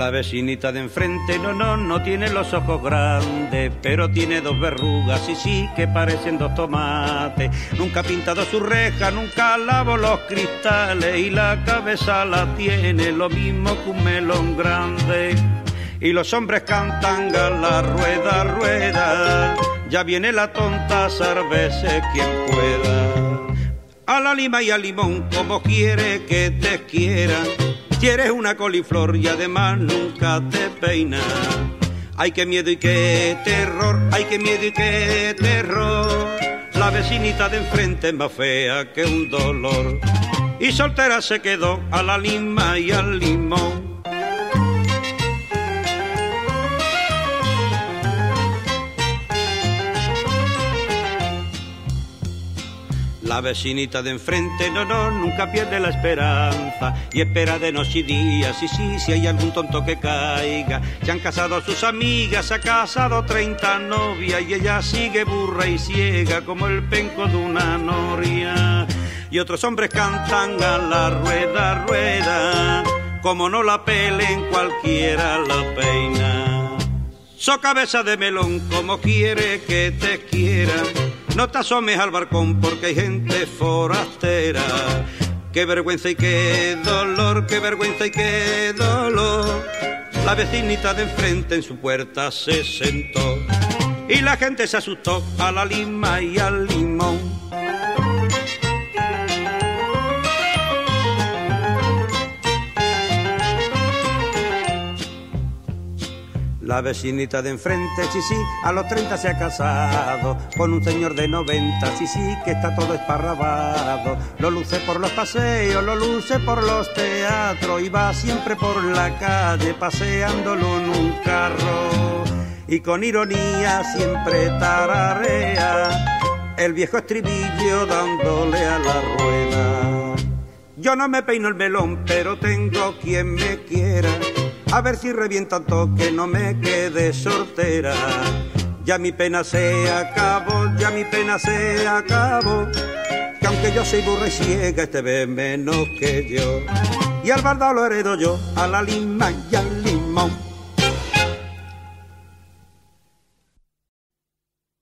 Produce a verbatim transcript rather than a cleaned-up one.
La vecinita de enfrente, no, no, no tiene los ojos grandes, pero tiene dos verrugas, y sí, que parecen dos tomates. Nunca ha pintado su reja, nunca lavó los cristales, y la cabeza la tiene lo mismo que un melón grande. Y los hombres cantan a la rueda, rueda, ya viene la tonta, sálvese quien pueda. A la lima y al limón, como quiere que te quiera. Si eres una coliflor y además nunca te peinas. Ay, qué miedo y qué terror, ay, qué miedo y qué terror. La vecinita de enfrente es más fea que un dolor. Y soltera se quedó a la lima y al limón. La vecinita de enfrente, no, no, nunca pierde la esperanza y espera de noche y día, sí, sí, si hay algún tonto que caiga. Se han casado sus amigas, se ha casado treinta novias y ella sigue burra y ciega como el penco de una noria. Y otros hombres cantan a la rueda, rueda, como no la pelen cualquiera la peina. So cabeza de melón, como quiere que te quiera. No te asomes al balcón porque hay gente forastera. Qué vergüenza y qué dolor, qué vergüenza y qué dolor. La vecinita de enfrente en su puerta se sentó y la gente se asustó a la lima y al limón. La vecinita de enfrente, sí, sí, a los treinta se ha casado con un señor de noventa, sí, sí, que está todo esparrabado. Lo luce por los paseos, lo luce por los teatros y va siempre por la calle paseándolo en un carro. Y con ironía siempre tararea el viejo estribillo dándole a la rueda. Yo no me peino el melón, pero tengo quien me quiera. A ver si revienta un toque, no me quede soltera. Ya mi pena se acabó, ya mi pena se acabó. Que aunque yo soy burra y ciega, este ve menos que yo. Y al bardao lo heredo yo, a la lima y al limón.